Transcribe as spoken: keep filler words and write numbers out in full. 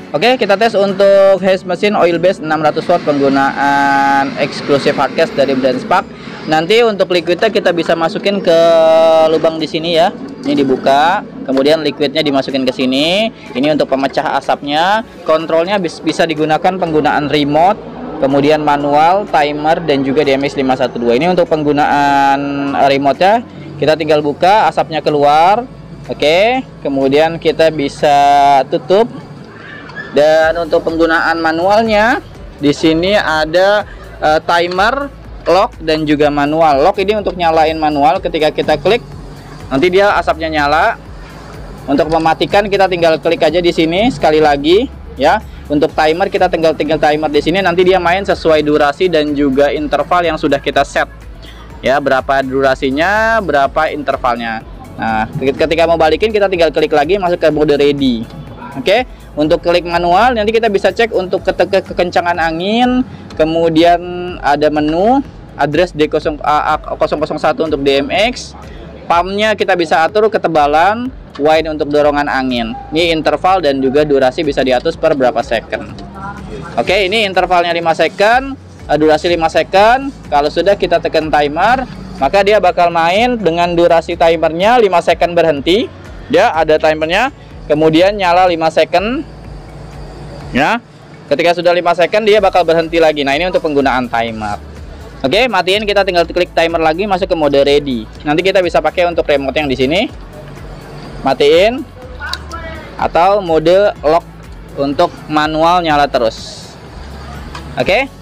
Oke, kita tes untuk haze mesin oil base enam ratus watt penggunaan eksklusif hardcase dari brand Spark. Nanti untuk liquidnya kita bisa masukin ke lubang di sini ya. Ini dibuka, kemudian liquidnya dimasukin ke sini. Ini untuk pemecah asapnya. Kontrolnya bisa digunakan penggunaan remote, kemudian manual, timer, dan juga D M X lima satu dua. Ini untuk penggunaan remote-nya. Kita tinggal buka, asapnya keluar. Oke, kemudian kita bisa tutup. Dan untuk penggunaan manualnya, di sini ada uh, timer, lock, dan juga manual. Lock ini untuk nyalain manual. Ketika kita klik, nanti dia asapnya nyala. Untuk mematikan kita tinggal klik aja di sini sekali lagi, ya. Untuk timer kita tinggal tinggal timer di sini. Nanti dia main sesuai durasi dan juga interval yang sudah kita set. Ya, berapa durasinya, berapa intervalnya. Nah, ketika mau balikin kita tinggal klik lagi masuk ke mode ready. Oke, untuk klik manual nanti kita bisa cek untuk ke ke kekencangan angin, kemudian ada menu, address D nol nol satu untuk D M X, pumpnya kita bisa atur ketebalan, wide untuk dorongan angin. Ini interval dan juga durasi bisa diatur per berapa second. Oke, ini intervalnya lima second, durasi lima second. Kalau sudah kita tekan timer, maka dia bakal main dengan durasi timernya lima second berhenti. Dia ada timernya. Kemudian nyala lima second ya. Ketika sudah lima second dia bakal berhenti lagi. Nah, ini untuk penggunaan timer. Oke, matiin, kita tinggal klik timer lagi masuk ke mode ready. Nanti kita bisa pakai untuk remote yang di sini. Matiin atau mode lock untuk manual nyala terus. Oke.